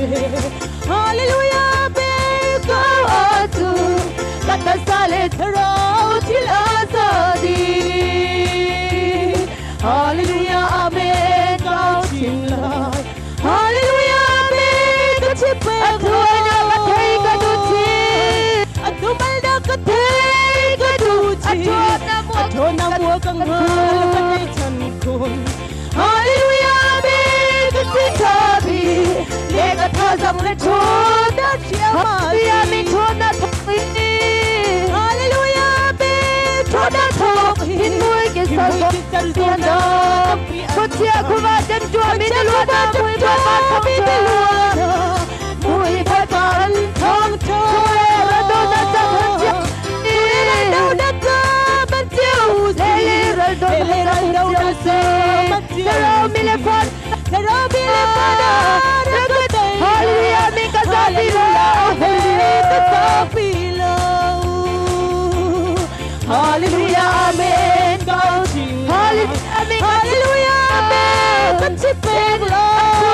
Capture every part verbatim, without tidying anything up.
Hallelujah, beka atu kata sale tharau til azadi. Hallelujah, amen kau chilai. Hallelujah, amen kachipe athona kathai kaduchi atumalda kathai kaduchi athona mo kanghal kathai chankun. Hallelujah, amen kasitabi lega thazam le thona chiamari amen thona thoki. Hallelujah, amen thona thoki hinui ke sal thona kuchia khuwa jan jo amen luana mui ba thong cho mui ba kan thong cho ra do na sa chia ra do na sa ban chiu le ra do le ra do na sa ra mi le fan ra mi le fan ra do te. Hallelujah, mi ka sa pi lo hallelujah ka sa pi lo. Hallelujah, amen kau ching. Hallelujah, amen hallelujah amen kachipen lo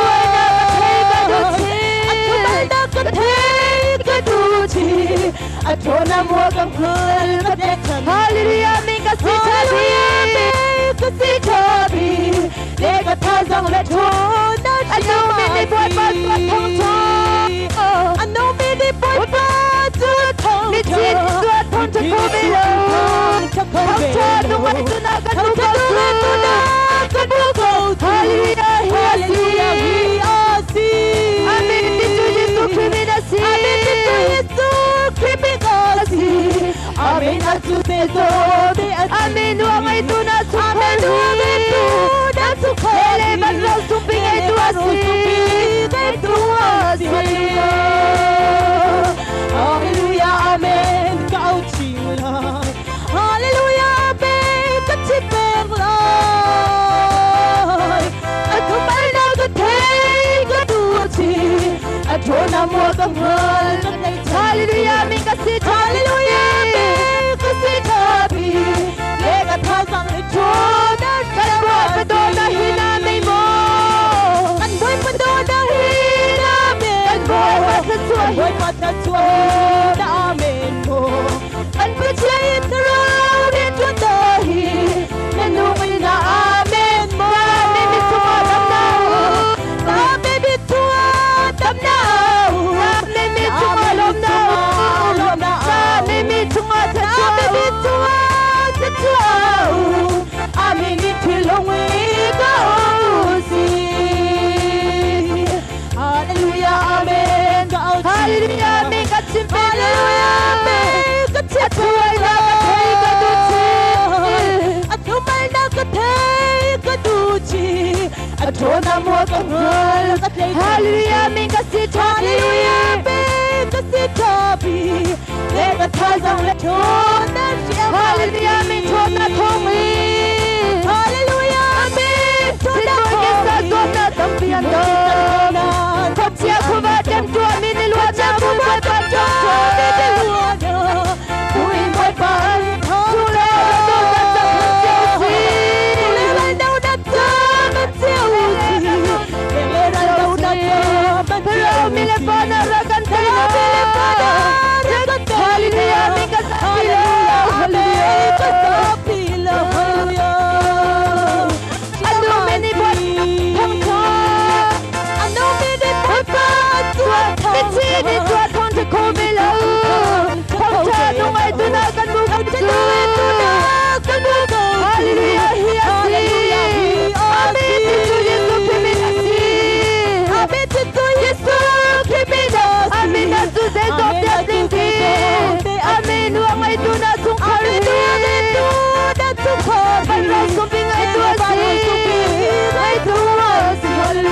athumanda kathai kaduchi athona mo kanghal kathai. Hallelujah, amen kasitabi kasitabi lega thazang le thona anu me ni boy pa thong thong anu me ni boy pa tu thong ni chin tu thong tu ko be lo thong thong nu mai tu na ka tu ka tu na ka tu ko. Hallelujah, hallelujah we are seen. Amen tu Yesu kriminasi. Amen tu Yesu kriminasi. Amen atu bezo be amen wa mai tu na su amen wa mai tu na su ele ban lo su bi tu asi tu asi. Hallelujah, amen kau chilai. Hallelujah, amen kachipen lai athumalda kathai kaduchi athona mo kanghal kathai. Hallelujah, amen kasit. Hallelujah, amen kasitabi lega thazang le thona kanwa padona hina mai mo kanboi padona hina me kanboi pathachua kanboi pathachua na amen mo kanpuchai tharau de tudahi nanu ina amen mo me mi thua damnau na me mi thua damnau na me mi thua lomnau lomna na me mi thua thachua me mi thua thachua amen ni thilongwe ka si. Hallelujah, amen ka hallelujah amen ka chimpe. Hallelujah, amen ka chimpe la kathai kaduchi athumalda kathai kaduchi athona mo kanghal kathai. Hallelujah, amen ka sitabi. Hallelujah, amen ka sitabi lega thazang le thona chiamari. Hallelujah, amen thona thomi. Hallelujah, amen thona ke sa thona tampian do thachia khuwa jan jo amen luana mui ba ba thong cho me de luana mui ba ba thong cho do na sa chiu si le la do na sa ban chiu si le la do na sa ban chiu mi le pa na ra kan thai na mi le pa na ra kan thai. Hallelujah, amen ka sa hallelujah ka sa pi lo. Hallelujah, anu me ni boy thong thong anu me ni boy pa tua thong mi chi ni tua thong te ko me lo thong cha nu mai tu na kan bu kan tu tu na kan bu ko. Hallelujah, hallelujah amen tu Yesu kriminasi. Amen tu Yesu kriminasi. Amen tu zezo te tinggi. Amen wa mai tu na sung khari. Amen tu na sung khari. Ban lo sung pi ngai tu asi. Ngai tu asi.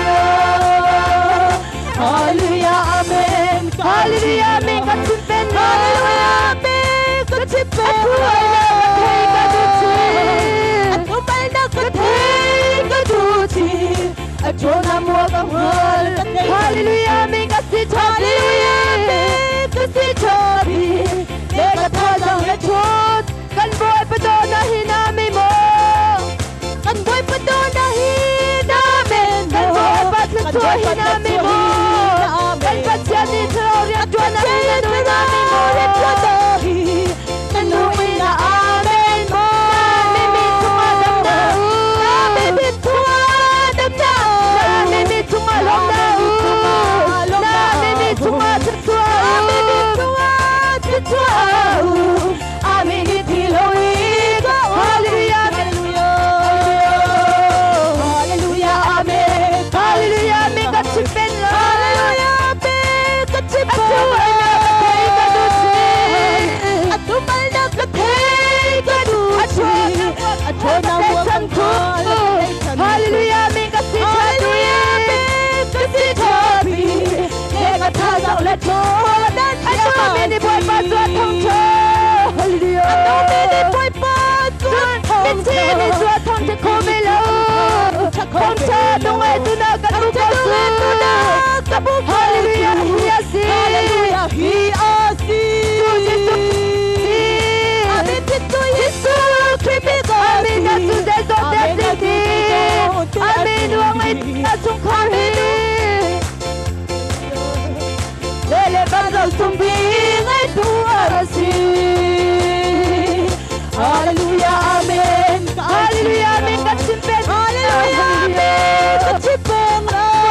Hallelujah, amen. Hallelujah, amen ka chimpen. Hallelujah, amen ka chimpen. Athumalda kathai kaduchi athumalda kathai kaduchi athona mo kanghal kathai. Hallelujah, amen ka sitabi. Hallelujah, amen ka sitabi lega thazang le thon kanboi padona hina mai mo kanboi padona hina men kanboi pathachua hina mai mo Hallelujah, amen. Hallelujah, amen. Kachimpen. Hallelujah, amen. Kachipeng.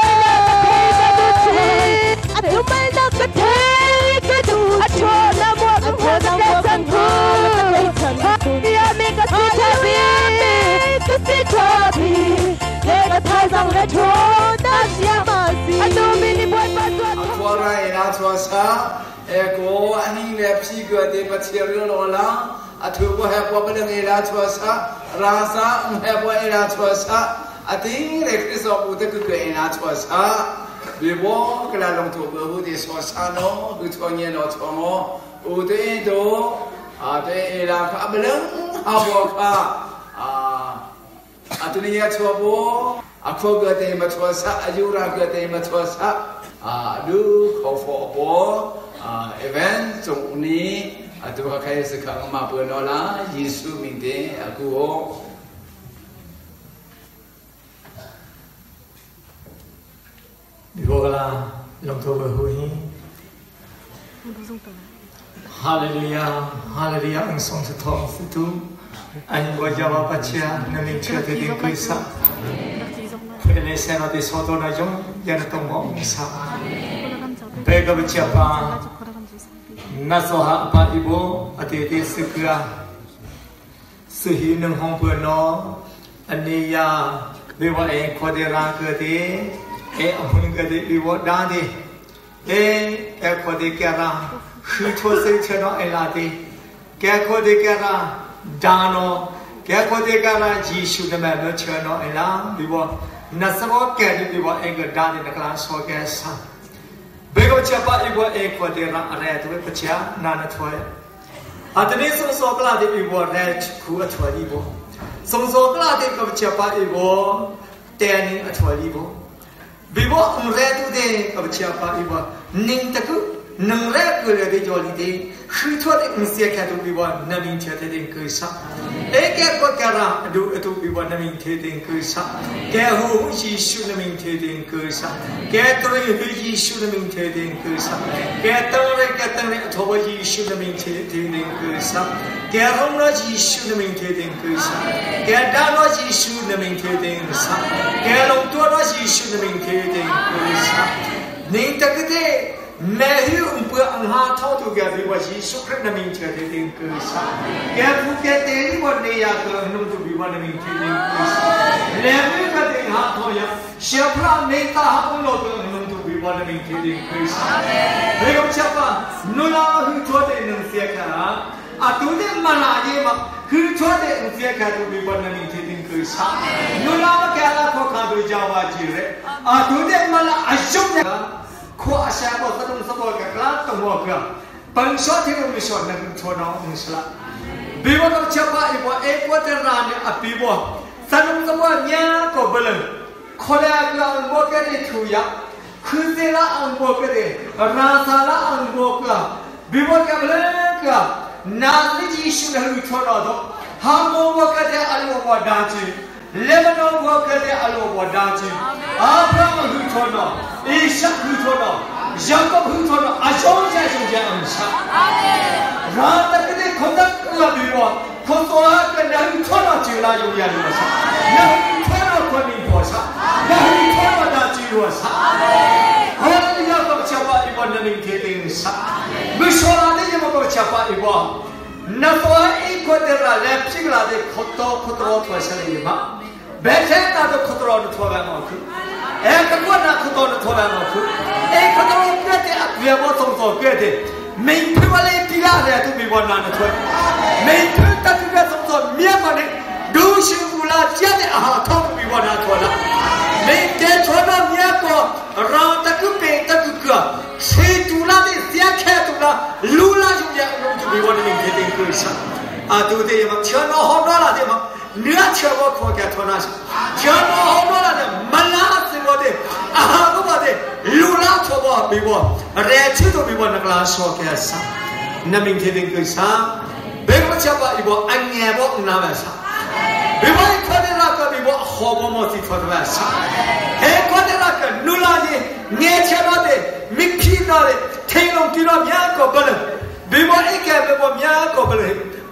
Atumal na katay kadu. Atona mo ang katasan ko. Hallelujah, amen. Kasitabi. Kasitabi. Lega tazang retro. Dasyamasi. Atumini buat batuan. Akwara ina tuasa. Eko ani lepsi gade material ola. Atubo hebo beleng ina tuasa. Rasa hebo ina tuasa. Ating rekriso ute kuke ina tuasa. Bibo kala long to bu di tuasa no. Butonye no tomo. Ute do. Ate ina ka beleng habo ka. Atuniya tuabo. Ako gade matuasa. Ayura gade matuasa. Adu kau fobo. Event trong ni atu hakai sekarang mampu nola Yesus mingde aku ho dibola long to berhui haleluya haleluya ang song setong situ anh gua jawab baca nami cerita di kisah ini saya nanti soto najong yang tunggu misal Bega bersiapa nasoha apa ibu ati-ati segera sehinung hong puno aniya biwa e kodera kete e amun kete biwa dadi e e kode kera huto se chano elati ke kode kera dano ke kode kera Yesu nama no chano elam biwa nasamo kete biwa e dadi nakala so kesa Bego siapa ibu ekor dera area tu percaya nana tuai. Atau song sok lah di ibu area ku tuai ibu. Song sok lah di kau siapa ibu teni tuai ibu. Bibo area tu de kau siapa ibu ning taku nang area ku le di joli de. Hutuai mesti kau ibu namin cerita de kisah. Ekor kau kara adu itu ibu namin cerita de kisah. Kau Yesus namin cerita de kisah. Kau Yesus namin cerita de kisah. Kau kau kau Yesus namin cerita de kisah. Kau Yesus namin cerita de kisah. Kau dano Yesus namin cerita de kisah. Kau tua Yesus namin cerita de kisah. Ning tak kete Mehi umpu angha thau tu gya biwa Yesus Christ namin cerita de kisah. Kau bukan teri buat ni ya kau nung tu biwa namin cerita de kisah. Lepas kata angha thau ya siapa neta hakun lo tu nung tu biwa namin cerita de kisah. Bagaimana siapa nula hutua de nung siapa atu de mana je mak hutua de nung siapa tu biwa namin cerita de kisah. Nula kala kau kau Jawa jire atu de mana asyuk de Khua siapa sedang sebut kelas tunggu ke bangsaที่มีส่วนนั้นชนน้องมุสลิมบิวกับsiapa ibu ekor terang ni api buah sedang sebut nya kau belum kolak ang buah kene tuya khusela ang buah kene rasala ang buah ke biu ke belum ke nasi Yesus dah lucu nado hamu buah kene alu buah daci Lebanon buah kene alu buah daci Abraham lucu nado Ishak lucu nado Jacob lucu nado Ajong jaya jaya angsa Rata kene kontak kena biu kontak kena lucu nado jila jaya luasa Nah lucu nado kini puasa Nah lucu nado daci luasa Haleluya kau siapa ibu naning keting sa Bisola ni jema kau siapa ibu Nasoa ikut dera lepsing lah de kotor kotor puasa ni ma Betul tak tu kotor tu tuan aku Eh kau nak kotor tu tuan aku Eh kotor kita biar buat songso kita Main tu boleh tiga dia tu biar nana tuan Main tu tak tu biar songso mian mana Dusi mula jadi ah tahu biar nana tuan Main dia tuan mian ko Rata ku pe tak ku Si tulah ni siapa kaya tulah lula juga untuk biar nana kita kerja Atu dia mak cina honda lah dia mak Nia cakap kau kaya tuan as Cina honda lah dia malas semua dia Ah apa dia lula coba biar Receh tu biar nak langsung kaya sah Namin kita kerja Bagaimana siapa ibu angin ibu nama sah Biar ikut dia nak biar hobo mati tuan sah Ikut dia nak lula ni Nia cakap dia mikir dia Tengok kira mian kau belum Biar ikan biar mian kau belum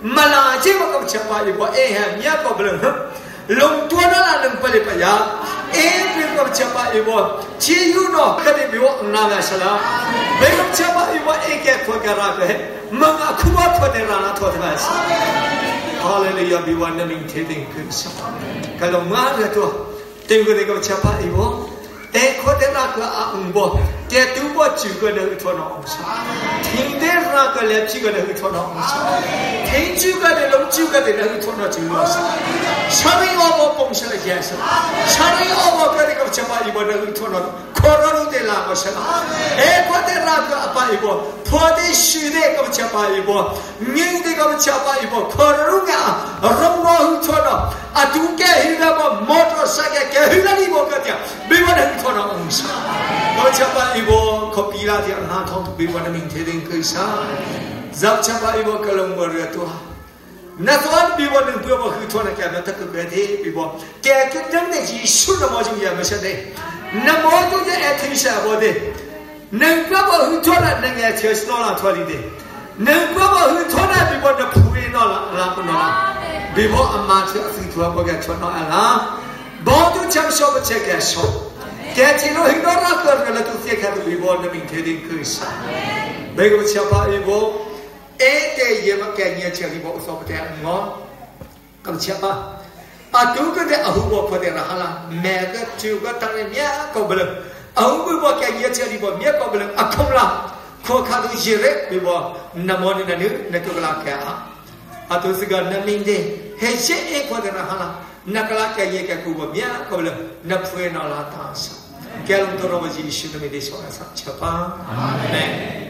mà là chỉ có công chấp bài của em hàng nhá có bừng lồng tua đó là lồng bali bây giờ em bị công chấp bài của chỉ yêu nó cái gì biểu nam là sao là bị công chấp bài của em cái khua cái ra cái mong à khua khua để ra nó thôi mà Hallelujah bị quan mình thấy tình cứ sao cái lòng má rồi tôi tình người công chấp bài của em khua để ra cái ông bố cái tu bố chịu cái đời thôi nó ông sao thiên để ra cái lẽ chịu cái đời thôi nó ông sao thiên chịu cái đời lòng chịu cái đời thôi nó chịu nó sao 사랑이 어머 봉사를 해서 사랑이 어머 그리고 잡아 입어는 토너 코로로 될라 것은 에과데라 그 아빠 입어 포대 시대 그 잡아 입어 닝대 그 잡아 입어 코로로가 롬로 토너 아두게 히라고 모터 사게 게 히라니 뭐가냐 비원은 토너 옹사 그 잡아 입어 커피라디 하나 통 비원은 민테된 그사 잡잡아 입어 그런 거를 또 나도한 비원은 비워 그 돈을 깨면 딱 그게 돼 비워 깨끗한 내 지수는 뭐지 이제 뭐셔대 나 모두 이제 애트리샤 뭐대 능가버 흩어나 능에 제스노라 토리대 능가버 흩어나 비원의 부에 넣어라 라고노라 비워 엄마 저기 두어보게 쳐놓아라 모두 잠시만 체크해서 깨치로 힘들어 그러면 또 세카도 비원의 민태된 그사 매고 잡아 이거 에 예막 개념 처리 뭐 소부터 뭐 감치마 아 두근데 아후고 포대라 하나 매가 주가 땅에냐 거블 아후고 개념 처리 뭐 몇거블 아콤라 코카도 지레 비뭐 나모니나는 내가라케아 아도스가 남인데 해제 에코데라 하나 나가라케 얘가 그거 몇 거블 나프에나라 다사 결론도로지 이슈는 미디소라서 쳐봐 아멘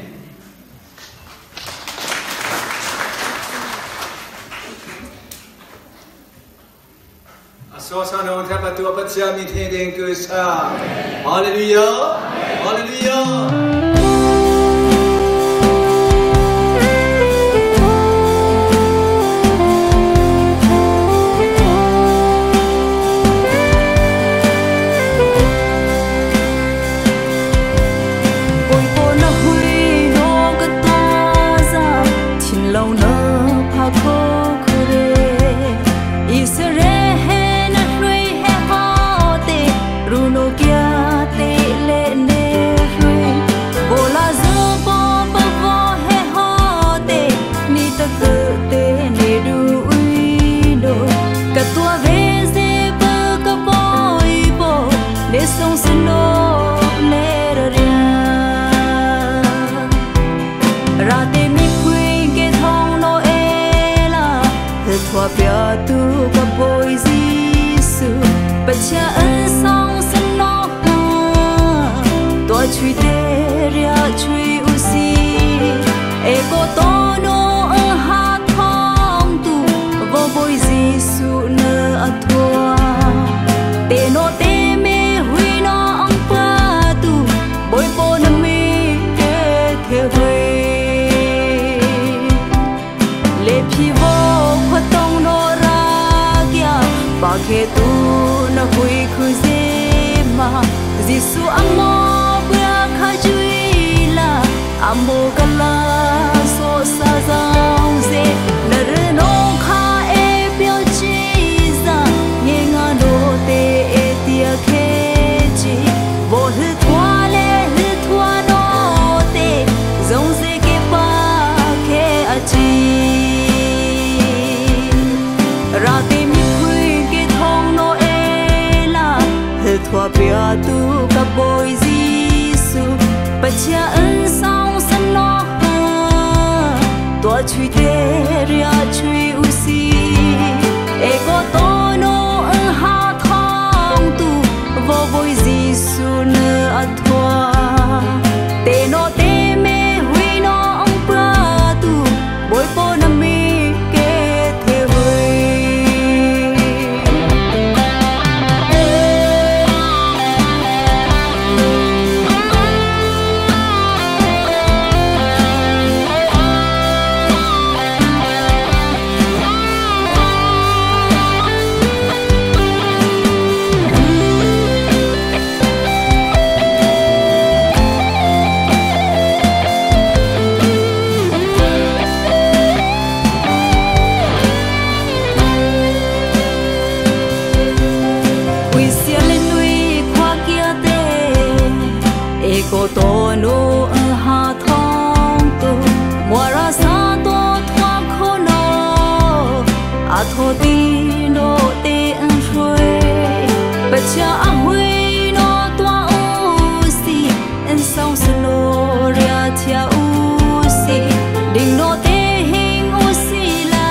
소산을 잡아두어 받자 밑에 그 사. 할렐루야. 할렐루야. Cha ân song sân nó tôi truy tê ria truy usi e cô to no ở hát thong tu vô bồi Giêsu nơ ở thua tê no tê mê huy nó ông pa tu bồi bồ nâm mê kê kê huê lê phi vô khuất tông nó ra kia bà kê tu na hui khu zema Giêsu amo bia khajui la amo kala so sa zao ze na reno kha e pyo chi za nge nga no te e tia khe chi bo hu thwa le hu thwa no te zong ze ke pa khe a chi ra te mi thua bia tu ka boy Giêsu pacha ân song san no tua chui te ria chui usi e ko to no ân ha thong tu vô boy Giêsu nơ a thua te no te me hui no ông pra tu boy po na mi ke the hui Aekaw to no ha thong tu mua ra sa to thoa khô no a thô ti no te an shui bất cha a hui no toa u si en song slo ria tia u si ding no te hing u si la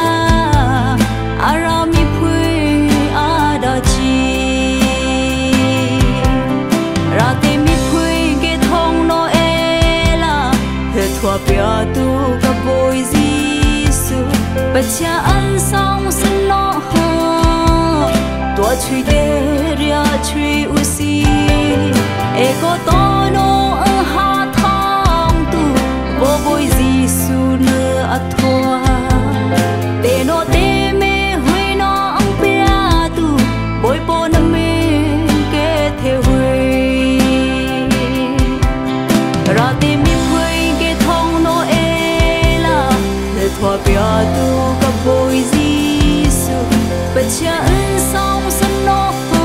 arami phui a da chi ra te mi phui ke thong no e la he thua pia tu ka boy Giêsu bất cha an song slo tua chui de ria chui u si Aekaw to no ha thong tu bo boy Giêsu nơ a thua te no te me hui no ang pia tu boy po na me ke the hui ra te mi hui ke thong no e la le thua pia tu ka boy Giêsu bất cha ân song sân no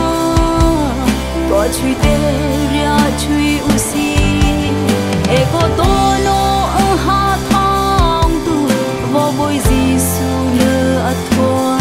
tua chui te ria chui u si Aekaw to no ha thong tu bo boy Giêsu nơ a thua